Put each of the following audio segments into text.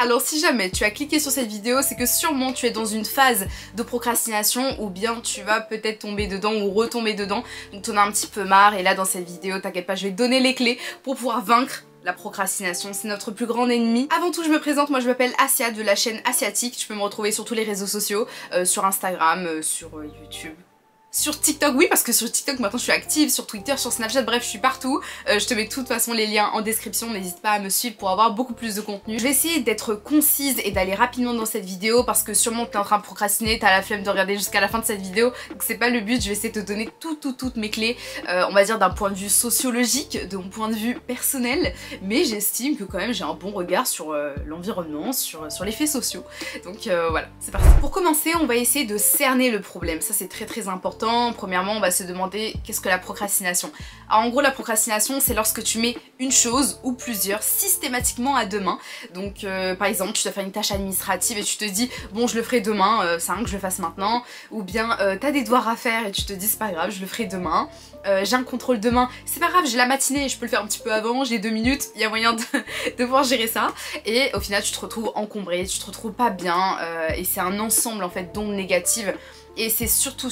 Alors si jamais tu as cliqué sur cette vidéo, c'est que sûrement tu es dans une phase de procrastination ou bien tu vas peut-être tomber dedans ou retomber dedans, donc t'en as un petit peu marre et là dans cette vidéo, t'inquiète pas, je vais te donner les clés pour pouvoir vaincre la procrastination, c'est notre plus grand ennemi. Avant tout, je me présente, moi je m'appelle Asia de la chaîne Asiatique. Tu peux me retrouver sur tous les réseaux sociaux, sur Instagram, sur YouTube. Sur TikTok, oui, parce que sur TikTok maintenant je suis active, sur Twitter, sur Snapchat, bref je suis partout. Je te mets de toute façon les liens en description, n'hésite pas à me suivre pour avoir beaucoup plus de contenu. Je vais essayer d'être concise et d'aller rapidement dans cette vidéo parce que sûrement t'es en train de procrastiner, t'as la flemme de regarder jusqu'à la fin de cette vidéo, donc c'est pas le but. Je vais essayer de te donner toutes mes clés, on va dire d'un point de vue sociologique, de mon point de vue personnel, mais j'estime que quand même j'ai un bon regard sur l'environnement, sur les faits sociaux. Donc voilà, c'est parti. Pour commencer, on va essayer de cerner le problème, ça c'est très important. Premièrement, on va se demander qu'est-ce que la procrastination. Alors en gros, la procrastination, c'est lorsque tu mets une chose ou plusieurs systématiquement à demain. Donc par exemple, tu dois faire une tâche administrative et tu te dis bon, je le ferai demain, c'est rien que je le fasse maintenant. Ou bien t'as des devoirs à faire et tu te dis c'est pas grave, je le ferai demain. J'ai un contrôle demain, c'est pas grave, j'ai la matinée, je peux le faire un petit peu avant, j'ai 2 minutes, il y a moyen de pouvoir gérer ça. Et au final, tu te retrouves encombré, tu te retrouves pas bien et c'est un ensemble en fait d'ondes négatives. Et c'est surtout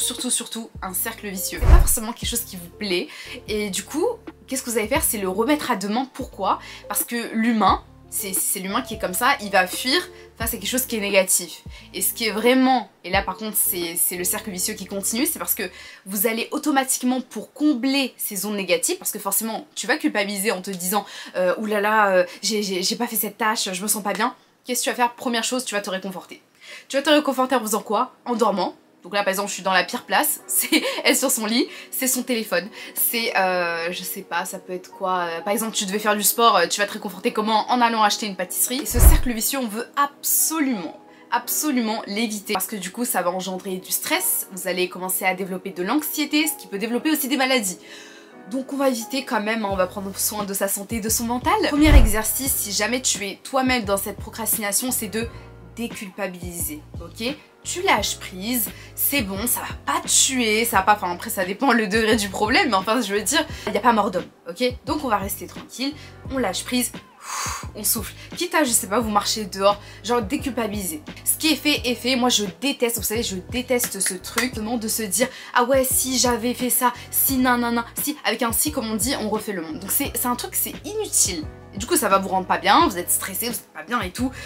un cercle vicieux. C'est pas forcément quelque chose qui vous plaît. Et du coup, qu'est-ce que vous allez faire? C'est le remettre à demain. Pourquoi? Parce que l'humain, c'est l'humain qui est comme ça, il va fuir face à quelque chose qui est négatif. Et ce qui est vraiment, et là par contre c'est le cercle vicieux qui continue, c'est parce que vous allez automatiquement pour combler ces ondes négatives, parce que forcément tu vas culpabiliser en te disant oulala, j'ai pas fait cette tâche, je me sens pas bien. Qu'est-ce que tu vas faire? Première chose, tu vas te réconforter. Tu vas te réconforter en faisant quoi? En dormant. Donc là par exemple je suis dans la pire place, c'est elle sur son lit, c'est son téléphone, c'est je sais pas, ça peut être quoi, par exemple tu devais faire du sport, tu vas te réconforter comment? En allant acheter une pâtisserie. Et ce cercle vicieux on veut absolument l'éviter parce que du coup ça va engendrer du stress, vous allez commencer à développer de l'anxiété, ce qui peut développer aussi des maladies. Donc on va éviter quand même, on va prendre soin de sa santé, de son mental. Premier exercice, si jamais tu es toi-même dans cette procrastination, c'est de déculpabiliser, ok? Tu lâches prise, c'est bon, ça va pas te tuer, ça va pas, enfin après ça dépend le degré du problème, mais enfin je veux dire, il n'y a pas mort d'homme, ok? Donc on va rester tranquille, on lâche prise, on souffle. Quitte à, je sais pas, vous marchez dehors, genre déculpabiliser. Ce qui est fait, moi je déteste, vous savez, je déteste ce truc, de se dire, ah ouais, si j'avais fait ça, si nanana, si, avec un si comme on dit, on refait le monde. Donc c'est un truc, c'est inutile. Et du coup ça va vous rendre pas bien, vous êtes stressé, vous êtes pas bien et tout,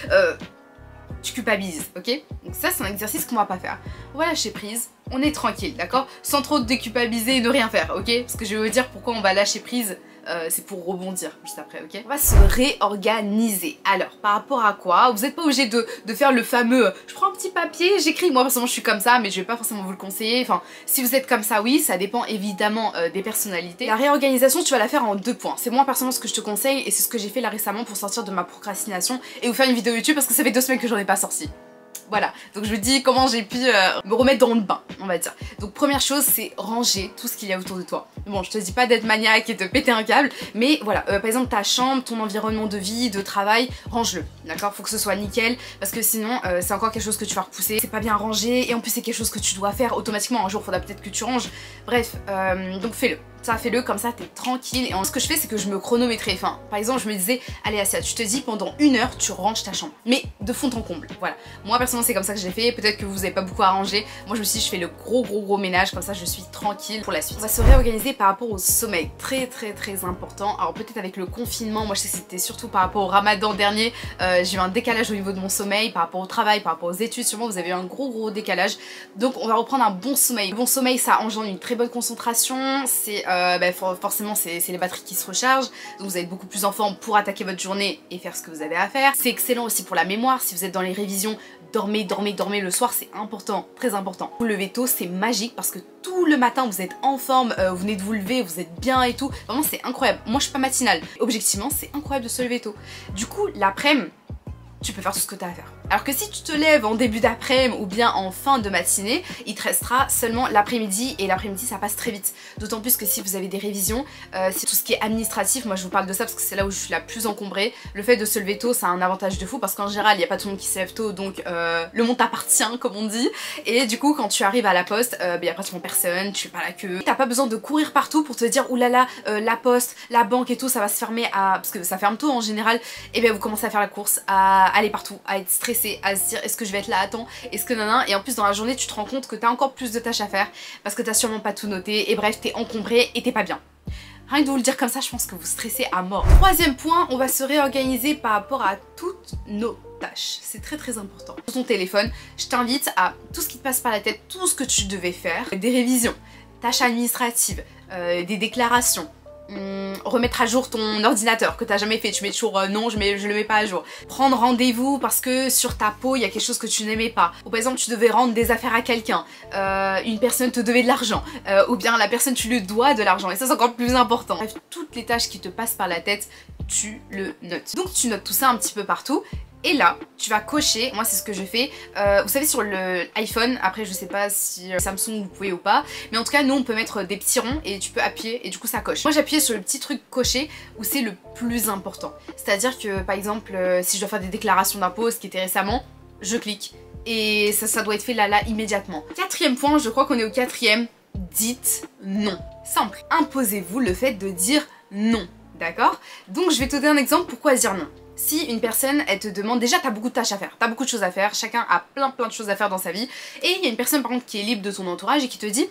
tu culpabilises, ok? Donc ça c'est un exercice qu'on va pas faire. On va lâcher prise, on est tranquille, d'accord? Sans trop déculpabiliser et ne rien faire, ok? Parce que je vais vous dire pourquoi on va lâcher prise, c'est pour rebondir juste après, ok? On va se réorganiser. Alors, par rapport à quoi? Vous n'êtes pas obligé de faire le fameux je prends un petit papier, j'écris. Moi personnellement je suis comme ça, mais je vais pas forcément vous le conseiller. Enfin, si vous êtes comme ça, oui, ça dépend évidemment des personnalités. La réorganisation, tu vas la faire en 2 points. C'est moi personnellement ce que je te conseille et c'est ce que j'ai fait là récemment pour sortir de ma procrastination et vous faire une vidéo YouTube parce que ça fait 2 semaines que j'en ai pas sorti. Voilà, donc je vous dis comment j'ai pu me remettre dans le bain, on va dire. Donc première chose, c'est ranger tout ce qu'il y a autour de toi. Bon, je te dis pas d'être maniaque et de péter un câble, mais voilà, par exemple ta chambre, ton environnement de vie, de travail, range-le, d'accord? Faut que ce soit nickel, parce que sinon c'est encore quelque chose que tu vas repousser, c'est pas bien rangé, et en plus c'est quelque chose que tu dois faire automatiquement, un jour faudra peut-être que tu ranges, bref, donc fais-le. Ça, fais-le, comme ça t'es tranquille. Et ce que je fais, c'est que je me chronométrais. Enfin, par exemple, je me disais, allez Asia, tu te dis pendant 1 heure, tu ranges ta chambre. Mais de fond en comble, voilà. Moi, personnellement, c'est comme ça que je l'ai fait. Peut-être que vous avez pas beaucoup à ranger. Moi, je me suis dit, je fais le gros ménage. Comme ça, je suis tranquille pour la suite. On va se réorganiser par rapport au sommeil. Très important. Alors, peut-être avec le confinement, moi, je sais que c'était surtout par rapport au ramadan dernier. J'ai eu un décalage au niveau de mon sommeil, par rapport au travail, par rapport aux études. Sûrement, vous avez eu un gros décalage. Donc, on va reprendre un bon sommeil. Le bon sommeil, ça engendre une très bonne concentration. C'est forcément c'est les batteries qui se rechargent, donc vous êtes beaucoup plus en forme pour attaquer votre journée et faire ce que vous avez à faire. C'est excellent aussi pour la mémoire, si vous êtes dans les révisions, dormez le soir, c'est important, très important. Vous levez tôt, c'est magique parce que tout le matin vous êtes en forme, vous venez de vous lever, vous êtes bien et tout, vraiment c'est incroyable. Moi je suis pas matinale, objectivement c'est incroyable de se lever tôt. Du coup l'après-midi, tu peux faire tout ce que tu as à faire. Alors que si tu te lèves en début d'après-midi ou bien en fin de matinée, il te restera seulement l'après-midi et l'après-midi ça passe très vite. D'autant plus que si vous avez des révisions, c'est tout ce qui est administratif, moi je vous parle de ça parce que c'est là où je suis la plus encombrée. Le fait de se lever tôt ça a un avantage de fou parce qu'en général il n'y a pas tout le monde qui se lève tôt donc le monde t'appartient comme on dit. Et du coup quand tu arrives à la poste, il y a pratiquement personne, tu fais pas la queue. T'as pas besoin de courir partout pour te dire oulala la poste, la banque et tout ça va se fermer parce que ça ferme tôt en général. Et bien vous commencez à faire la course, à aller partout, à être stressé, à se dire est-ce que je vais être là à temps, est-ce que nanana, et en plus dans la journée tu te rends compte que t'as encore plus de tâches à faire parce que t'as sûrement pas tout noté et bref t'es encombré et t'es pas bien. Rien que de vous le dire comme ça, je pense que vous stressez à mort. Troisième point, on va se réorganiser par rapport à toutes nos tâches. C'est très important. Sur ton téléphone, je t'invite à tout ce qui te passe par la tête, tout ce que tu devais faire, des révisions, tâches administratives, des déclarations, remettre à jour ton ordinateur que t'as jamais fait, tu mets toujours non, je le mets pas à jour. Prendre rendez-vous parce que sur ta peau il y a quelque chose que tu n'aimais pas. Ou par exemple tu devais rendre des affaires à quelqu'un, une personne te devait de l'argent, ou bien la personne tu lui dois de l'argent et ça c'est encore plus important. Bref, toutes les tâches qui te passent par la tête, tu le notes. Donc tu notes tout ça un petit peu partout. Et là, tu vas cocher, moi c'est ce que je fais, vous savez sur le iPhone, après je sais pas si Samsung vous pouvez ou pas, mais en tout cas nous on peut mettre des petits ronds et tu peux appuyer et du coup ça coche. Moi j'ai appuyé sur le petit truc coché où c'est le plus important. C'est-à-dire que par exemple si je dois faire des déclarations d'impôts, ce qui était récemment, je clique et ça doit être fait là immédiatement. Quatrième point, je crois qu'on est au quatrième, dites non. Simple, imposez-vous le fait de dire non, d'accord? Donc je vais te donner un exemple pourquoi dire non. Si une personne, elle te demande, déjà t'as beaucoup de tâches à faire, t'as beaucoup de choses à faire, chacun a plein de choses à faire dans sa vie, et il y a une personne par contre qui est libre de ton entourage et qui te dit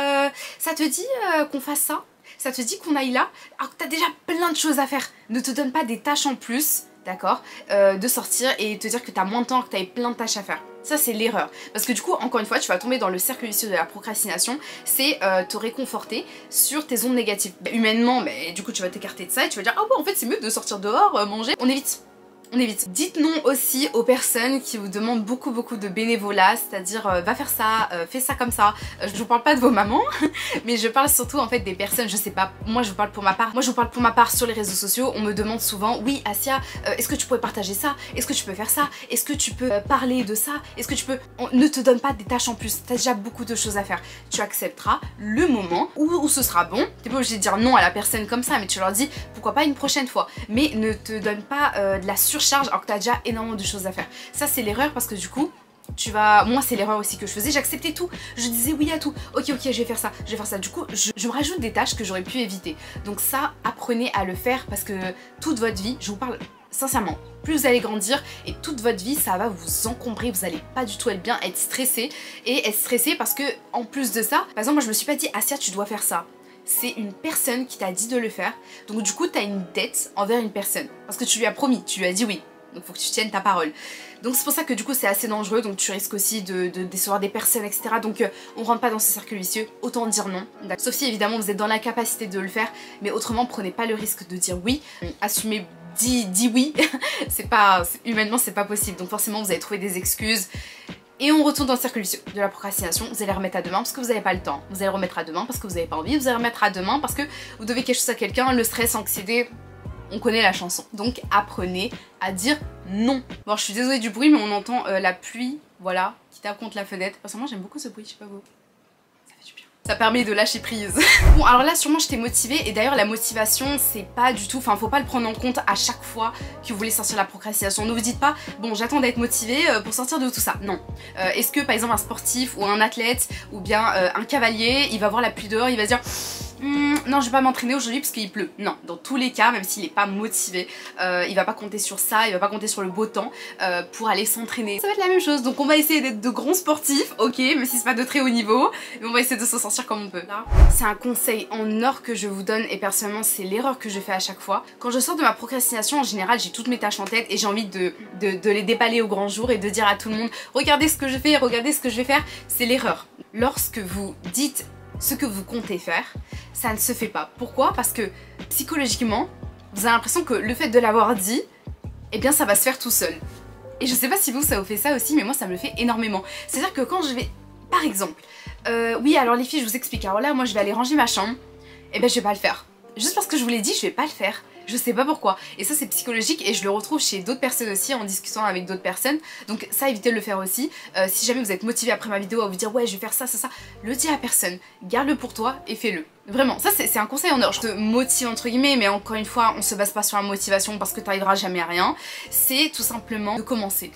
ça te dit qu'on fasse ça? Ça te dit qu'on aille là? Alors que t'as déjà plein de choses à faire. Ne te donne pas des tâches en plus, d'accord, de sortir et te dire que t'as moins de temps, que t'avais plein de tâches à faire. Ça c'est l'erreur. Parce que du coup, encore une fois, tu vas tomber dans le cercle vicieux de la procrastination, c'est te réconforter sur tes ondes négatives. Humainement, mais du coup tu vas t'écarter de ça et tu vas dire ah ouais en fait c'est mieux de sortir dehors, manger. On évite. On évite. Dites non aussi aux personnes qui vous demandent beaucoup de bénévolat, c'est-à-dire va faire ça, fais ça comme ça. Je vous parle pas de vos mamans, mais je parle surtout en fait des personnes, je sais pas, moi je vous parle pour ma part. Moi je vous parle pour ma part sur les réseaux sociaux, on me demande souvent, oui Asia, est-ce que tu pourrais partager ça? Est-ce que tu peux faire ça? Est-ce que tu peux parler de ça? Est-ce que tu peux... Ne te donne pas des tâches en plus, t'as déjà beaucoup de choses à faire. Tu accepteras le moment où ce sera bon. T'es pas obligé de dire non à la personne comme ça, mais tu leur dis pourquoi pas une prochaine fois. Mais ne te donne pas de la surcharge alors que t'as déjà énormément de choses à faire. Ça c'est l'erreur parce que du coup tu vas... Moi c'est l'erreur aussi que je faisais, j'acceptais tout, je disais oui à tout, ok je vais faire ça, du coup je me rajoute des tâches que j'aurais pu éviter. Donc ça, apprenez à le faire parce que toute votre vie, je vous parle sincèrement, plus vous allez grandir et toute votre vie ça va vous encombrer, vous allez pas du tout être bien, être stressé et être stressé parce que en plus de ça, par exemple moi je me suis pas dit Asia tu dois faire ça. C'est une personne qui t'a dit de le faire, donc du coup t'as une dette envers une personne parce que tu lui as promis, tu lui as dit oui, donc faut que tu tiennes ta parole. Donc c'est pour ça que du coup c'est assez dangereux, donc tu risques aussi de décevoir des personnes etc. Donc on rentre pas dans ce cercle vicieux, autant dire non. Sauf si évidemment vous êtes dans la capacité de le faire, mais autrement prenez pas le risque de dire oui, assumez, dis oui, humainement c'est pas possible, donc forcément vous allez trouver des excuses. Et on retourne dans le cercle vicieux de la procrastination, vous allez remettre à demain parce que vous n'avez pas le temps, vous allez remettre à demain parce que vous n'avez pas envie, vous allez remettre à demain parce que vous devez quelque chose à quelqu'un, le stress, l'anxiété, on connaît la chanson. Donc apprenez à dire non. Bon je suis désolée du bruit mais on entend la pluie, voilà, qui tape contre la fenêtre. Parce que moi j'aime beaucoup ce bruit, je sais pas vous. Ça permet de lâcher prise. Bon alors là sûrement je t'ai motivée et d'ailleurs la motivation c'est pas du tout, enfin faut pas le prendre en compte à chaque fois que vous voulez sortir de la procrastination. Ne vous dites pas bon j'attends d'être motivée pour sortir de tout ça. Non. Est-ce que par exemple un sportif ou un athlète ou bien un cavalier il va voir la pluie dehors, il va se dire non je vais pas m'entraîner aujourd'hui parce qu'il pleut. Non, dans tous les cas même s'il est pas motivé, il va pas compter sur ça, il va pas compter sur le beau temps pour aller s'entraîner. Ça va être la même chose, donc on va essayer d'être de grands sportifs, ok, même si c'est pas de très haut niveau, mais on va essayer de s'en sortir comme on peut. Là, c'est un conseil en or que je vous donne et personnellement c'est l'erreur que je fais à chaque fois. Quand je sors de ma procrastination en général j'ai toutes mes tâches en tête et j'ai envie de les déballer au grand jour et de dire à tout le monde regardez ce que je fais, regardez ce que je vais faire. C'est l'erreur. Lorsque vous dites ce que vous comptez faire, ça ne se fait pas. Pourquoi? Parce que psychologiquement, vous avez l'impression que le fait de l'avoir dit, eh bien ça va se faire tout seul. Et je sais pas si vous, ça vous fait ça aussi, mais moi ça me le fait énormément. C'est-à-dire que quand je vais, par exemple, oui alors les filles je vous explique, alors là moi je vais aller ranger ma chambre, et ben je vais pas le faire. Juste parce que je vous l'ai dit, je vais pas le faire. Je sais pas pourquoi. Et ça c'est psychologique et je le retrouve chez d'autres personnes aussi en discutant avec d'autres personnes. Donc ça, évitez de le faire aussi. Si jamais vous êtes motivé après ma vidéo à vous dire ouais je vais faire ça, le dis à personne. Garde-le pour toi et fais-le. Vraiment, ça c'est un conseil en or. Je te motive entre guillemets, mais encore une fois, on se base pas sur la motivation parce que t'arriveras jamais à rien. C'est tout simplement de commencer.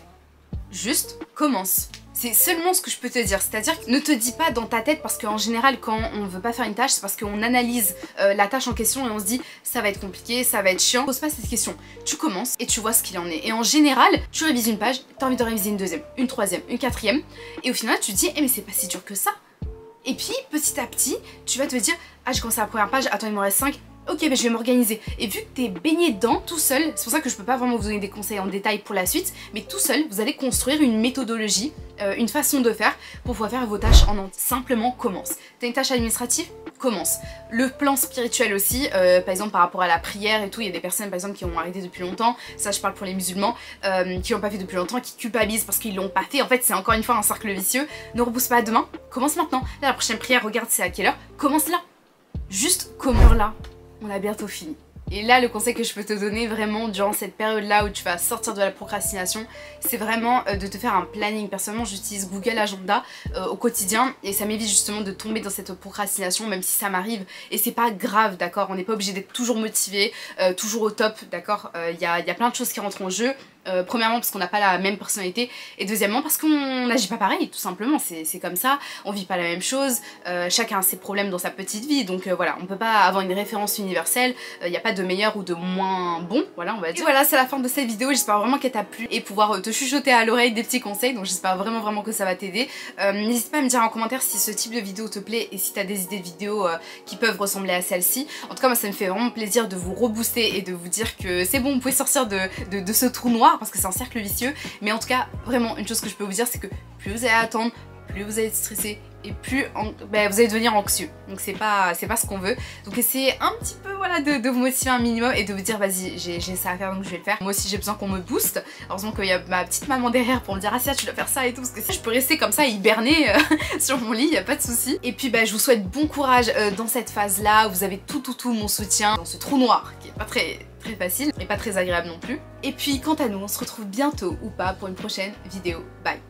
Juste commence. C'est seulement ce que je peux te dire, c'est-à-dire ne te dis pas dans ta tête, parce qu'en général quand on veut pas faire une tâche, c'est parce qu'on analyse la tâche en question et on se dit ça va être compliqué, ça va être chiant. Pose pas cette question, tu commences et tu vois ce qu'il en est. Et en général, tu révises une page, t'as envie de réviser une deuxième, une troisième, une quatrième, et au final tu te dis mais c'est pas si dur que ça. Et puis petit à petit, tu vas te dire ah j'ai commencé la première page, attends il m'en reste 5. Ok, bah je vais m'organiser. Et vu que t'es baigné dedans tout seul, c'est pour ça que je peux pas vraiment vous donner des conseils en détail pour la suite, mais tout seul, vous allez construire une méthodologie, une façon de faire pour pouvoir faire vos tâches en entier. Simplement commence. T'as une tâche administrative? Commence. Le plan spirituel aussi, par exemple par rapport à la prière et tout, il y a des personnes par exemple qui ont arrêté depuis longtemps, ça je parle pour les musulmans, qui l'ont pas fait depuis longtemps, qui culpabilisent parce qu'ils l'ont pas fait. En fait c'est encore une fois un cercle vicieux. Ne repousse pas à demain, commence maintenant. Là la prochaine prière, regarde c'est à quelle heure, commence là. Juste commence là. On a bientôt fini. Et là, le conseil que je peux te donner vraiment durant cette période-là où tu vas sortir de la procrastination, c'est vraiment de te faire un planning. Personnellement, j'utilise Google Agenda au quotidien et ça m'évite justement de tomber dans cette procrastination, même si ça m'arrive. Et c'est pas grave, d'accord? On n'est pas obligé d'être toujours motivé, toujours au top, d'accord? Il y a plein de choses qui rentrent en jeu. Premièrement parce qu'on n'a pas la même personnalité et deuxièmement parce qu'on n'agit pas pareil tout simplement, c'est comme ça, on vit pas la même chose, chacun a ses problèmes dans sa petite vie donc voilà, on peut pas avoir une référence universelle, il n'y a pas de meilleur ou de moins bon, voilà on va dire. Et voilà, c'est la fin de cette vidéo, j'espère vraiment qu'elle t'a plu et pouvoir te chuchoter à l'oreille des petits conseils, donc j'espère vraiment que ça va t'aider. N'hésite pas à me dire en commentaire si ce type de vidéo te plaît et si t'as des idées de vidéos qui peuvent ressembler à celle-ci. En tout cas moi ça me fait vraiment plaisir de vous rebooster et de vous dire que c'est bon, vous pouvez sortir de ce trou noir parce que c'est un cercle vicieux, mais en tout cas vraiment une chose que je peux vous dire c'est que plus vous allez attendre, plus vous allez être stressé et plus vous allez devenir anxieux, donc c'est pas ce qu'on veut. Donc essayez un petit peu voilà de vous motiver un minimum et de vous dire vas-y j'ai ça à faire donc je vais le faire. Moi aussi j'ai besoin qu'on me booste, heureusement qu'il y a ma petite maman derrière pour me dire ah si tu dois faire ça et tout, parce que si je peux rester comme ça hiberner sur mon lit, y a pas de souci. Et puis je vous souhaite bon courage dans cette phase là, vous avez tout mon soutien dans ce trou noir qui est pas très facile et pas très agréable non plus. Et puis quant à nous, on se retrouve bientôt ou pas pour une prochaine vidéo. Bye!